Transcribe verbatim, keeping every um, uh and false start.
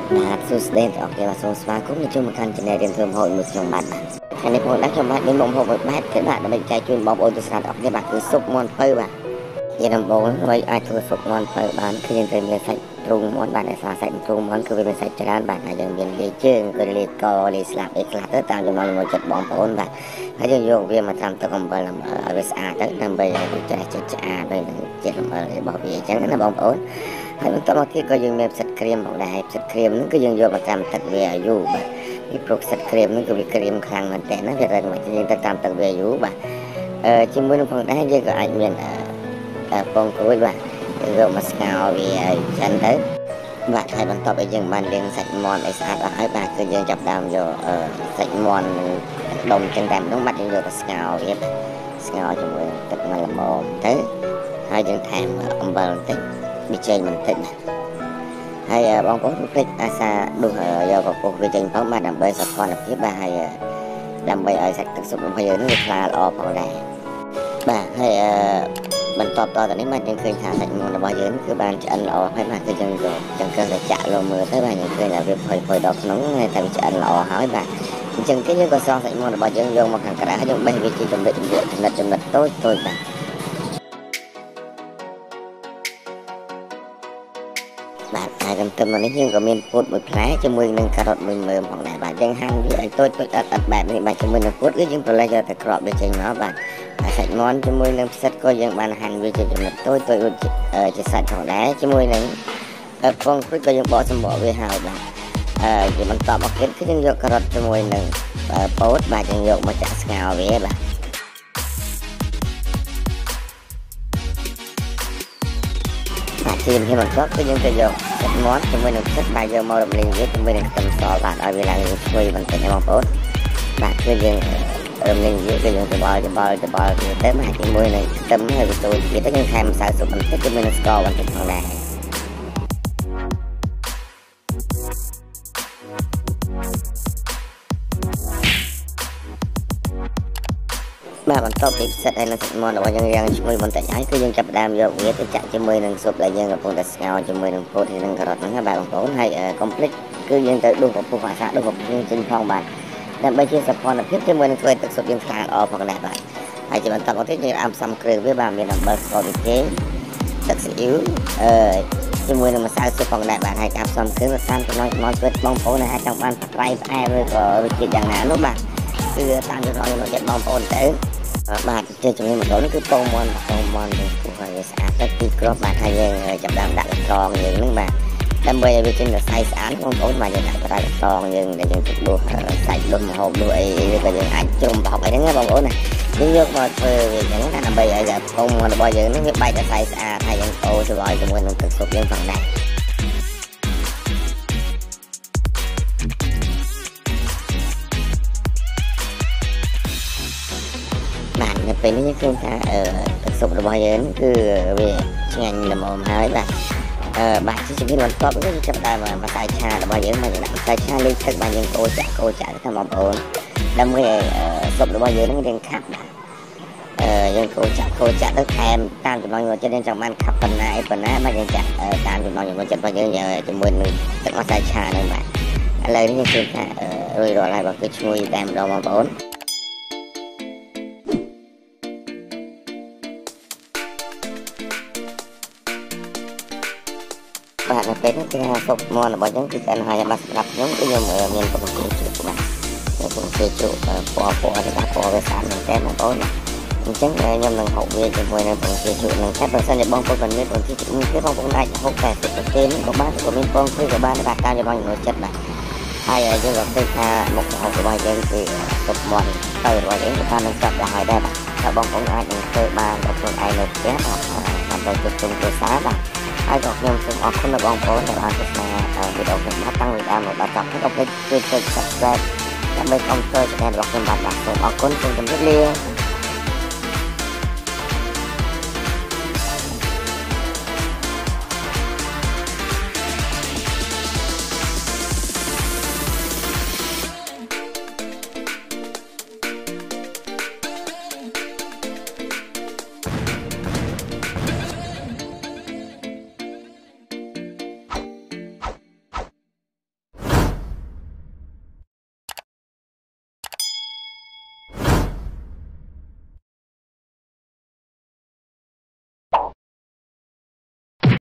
បាទសួស្តីបងប្អូនបាទសូមស្វាគមន៍ចូលមកកាន់ Channel រៀនធ្វើម្ហូបមួយខ្ញុំបាទថ្ងៃនេះបងដាក់ខ្ញុំបាទមានមុខម្ហូបមួយបែបគេបាទដើម្បីចែកជូនបងប្អូនទស្សនាបងប្អូនបាទគឺស៊ុបមាន់ពៅបាទជាដំបូងហើយអាចធ្វើស៊ុបមាន់ពៅបានគឺយើងត្រូវមានសាច់ទ្រូងមាន់បាទដែលសាសាច់ទ្រូងមាន់គឺវាមានសាច់ច្រើនបាទហើយយើងមានលាយជើងគឺលាយកលាយស្លាបអីខ្លះទៅតាមចំណង់ចំណូលចិត្តបងប្អូនបាទហើយយើងយកវាមកត្រាំទឹកអំបិលឲ្យវាស្អាតទៅដើម្បីឲ្យវាចេះចិត្តស្អាតហើយនឹងជាតិអំបិលរបស់វាអញ្ចឹងណាបងប្អូនហើយបន្តមកទៀតក៏យើងមានផ្សិតក្រៀមផងដែរផ្សិតក្រៀមហ្នឹងគឺយើងយកមកត្រាំទឹកវាឲ្យយូរបាទពីព្រោះផ្សិតក្រៀមហ្នឹងគឺវាក្រៀមខ្លាំងមែនតើណាវារឹងមកយើងទៅត្រាំទឹកវាយូរបាទអឺជាមួយនឹងផងដែរយើងក៏អាចមានពងក្រួយបាទយើងយកមកស្ងោរវាឲ្យចិនទៅបាទហើយបន្ទាប់ឲ្យយើងបានលាងសាច់មាន់ឲ្យស្អាតអស់ហើយបាទគឺយើងចាប់ដើមយកសាច់មាន់ដុំចឹងតែម្ដងបាទយើងយកទៅស្ងោរវាស្ងោរជាមួយទឹកមួយល្មមទៅហើយយើងថែមអំបិលបន្តិចប៊ីចេងបន្តិចហើយបងប្អូនភ្លេចអាសាដុសយកកពុះវាចេញផងបាទដើម្បីសោភ័ណភាពបាទហើយដើម្បីឲ្យសាច់ទឹកស៊ុបរបស់យើងនេះវាថ្លាល្អផងដែរបាទហើយបន្ទាប់តទៅនេះបាទយើងឃើញថាសាច់មាន់របស់យើងគឺបានឆ្អិនល្អហើយបាទគឺយើងយកចង្កឹះទៅចាក់លមើលទៅបាទយើងឃើញថាវាផុយផុយដល់ក្នុងហើយតែវាឆ្អិនល្អហើយបាទអញ្ចឹងគេយើងក៏ស្រង់សាច់មាន់របស់យើងយកមកខាងក្រៅហើយយើងបេះវាជាចំណិតចំណិតចំណិតតូចតូចបាទបាទហើយកន្ទឹមនេះយើងក៏មានពោតមួយផ្លែជាមួយនឹងការ៉ុតមួយមើមផងដែរបាទយើងហាន់វាឲ្យតូចតូចអត់អត់បែបនេះបាទជាមួយនឹងពោតគឺយើងប្រឡេះយកតែក្របវាចេញមកបាទហើយសាច់មាន់ជាមួយនឹងផ្សិតក៏យើងបានហាន់វាជាចំណិតតូចតូចជាសាច់ផងដែរជាមួយនឹងពងព្រួយក៏យើងបកសម្បកវាហើយបាទអឺជាបន្តមកទៀតគឺយើងយកការ៉ុតជាមួយនឹងពោតបាទយើងយកមកចាក់ស្ងោរវាបាទជាជំហានបន្ទាប់គឺយើងទៅយកសាច់មាន់ជាមួយនឹងផ្សិតបាទយកមករំលីងវាជាមួយនឹងខ្ទឹមសបាទឲ្យវាឡើងឈ្ងុយបន្តិចណាបងប្អូនបាទគឺយើងរំលីងវាគឺយើងច្បល់ច្បល់ច្បល់វាទៅបាទជាមួយនឹងខ្ទឹមហើយវាចូលទៀតទៅយើងថែមម្សៅស៊ុបបន្តិចជាមួយនឹងស្ករបន្តិចផងដែរបាទបន្ទាប់ពីផ្សិតហើយនឹងសាច់មាន់របស់យើងយ៉ាងឈ្ងុយបន្តិចហើយគឺយើងចាប់ផ្ដើមយកវាទៅចាក់ជាមួយនឹងស៊ុបដែលយើងកំពុងតែស្ងោរជាមួយនឹងពោតហើយនឹងការ៉ុតហ្នឹងណាបាទបងប្អូនហើយកុំភ្លេចគឺយើងទៅដួសពពុះអាសាដួសពពុះចេញផងបាទដើម្បីជាសោភ័ណភាពជាមួយនឹងធ្វើទឹកស៊ុបយើងថ្លាល្អផងដែរបាទហើយជាបន្តមកទៀតយើងអាំផ្សំគ្រឿងវាបាទមានអំបិលស្ករប៊ីចេងទឹកស៊ីអ៊ីវអឺជាមួយនឹងម្សៅស៊ុបផងដែរបាទហើយការផ្សំគ្រឿងទៅតាមចំណង់ចំណូលចិត្តបងប្អូនហើយចង់បានប្រៃផ្អែមឬក៏រសជាតិយ៉ាងណានោះបាទគឺតាមចំណង់ចំណូលចិត្តបងប្អូនទៅបាទជាជំនាញម្ដងនេះគឺពងមាន់ពងមាន់យើងគូឲ្យវាស្អាតទៅពីក្របបាទហើយយើងចាប់ដើមដាក់ត្រងយើងហ្នឹងបាទដើម្បីឲ្យវាចេញសរសៃស្អាតបងប្អូនបាទយើងដាក់ត្រងយើងដែលយើងដួសសាច់ដុសម្ហូបដួសអីឬក៏យើងអាចជ្រុំប្រហុកអីហ្នឹងណាបងប្អូនណាយើងយកមកធ្វើវាអញ្ចឹងណាដើម្បីឲ្យពងមាន់របស់យើងហ្នឹងវាបែកសរសៃស្អាតហើយយើងអូច្រោយជាមួយនឹងទឹកស៊ុបយើងផងដែរបាទនៅពេលនេះខ្ញុំថាទឹកស៊ុបរបស់យើងគឺវាឆ្ងាញ់ល្មមហើយបាទអឺបាទជាជំហានបន្ទាប់គឺចាប់ដើមម្សៅឆារបស់យើងមកដាក់ម្សៅឆាលេខទឹកបាទយើងកូរចាក់កូរចាក់ទៅបងប្អូនដើម្បីឲ្យស៊ុបរបស់យើងនឹងរៀងខាប់បាទអឺយើងកូរចាក់កូរចាក់ទៅថែមតាមចំណង់ចំណូលចិត្តយើងចង់បានខាប់ប៉ុណ្ណាអីប៉ុណ្ណាបាទយើងចាក់តាមចំណង់ចំណូលចិត្តរបស់យើងជាមួយនឹងទឹកម្សៅឆាហ្នឹងបាទឥឡូវនេះយើងឃើញថារួចរាល់ហើយបាទគឺឈ្ងុយតែម្ដងបងប្អូនបាទនៅពេលនេះគឺស៊ុបមាន់របស់យើងគឺឆ្អិនហើយបាទសម្រាប់ខ្ញុំគឺខ្ញុំមានពងទាជ្រូកបាទពងទាជ្រូកពណ៌ពណ៌ទៅដាក់ពណ៌វាស្អាតមែនតើបងប្អូនអញ្ចឹងខ្ញុំនឹងហូបវាជាមួយនឹងពងទាជ្រូកនឹងតែបើសិនជាបងប្អូនមិនមានពងទាជ្រូកនេះទេបងប្អូនអាចហូបតែទឹកប្រទានក៏បានក៏មានពងព្រួយក៏បានបាទតាមចំណង់ចំណូលចិត្តបាទហើយយើងក៏ឃើញថាមុខម្ហូបរបស់យើងគឺស៊ុបមាន់ទៅរបស់យើងក៏បាននឹងស្រាប់ដែរហើយដែរបាទតែបងប្អូនអាចនឹងធ្វើបានដល់ខ្លួនឯងនៅផ្ទះដើម្បីជួបជុំគ្រួសារបាទហើយក៏ខ្ញុំសូមអរគុណដល់បងប្អូនដែលបានទស្សនាវីដេអូខ្ញុំបាទតាំងពីដើមមកដល់ចប់ហើយកុំភ្លេចជួយចុច Subscribe ដើម្បីគាំទ្រ Channel របស់ខ្ញុំបាទសូមអរគុណសូមជម្រាបលា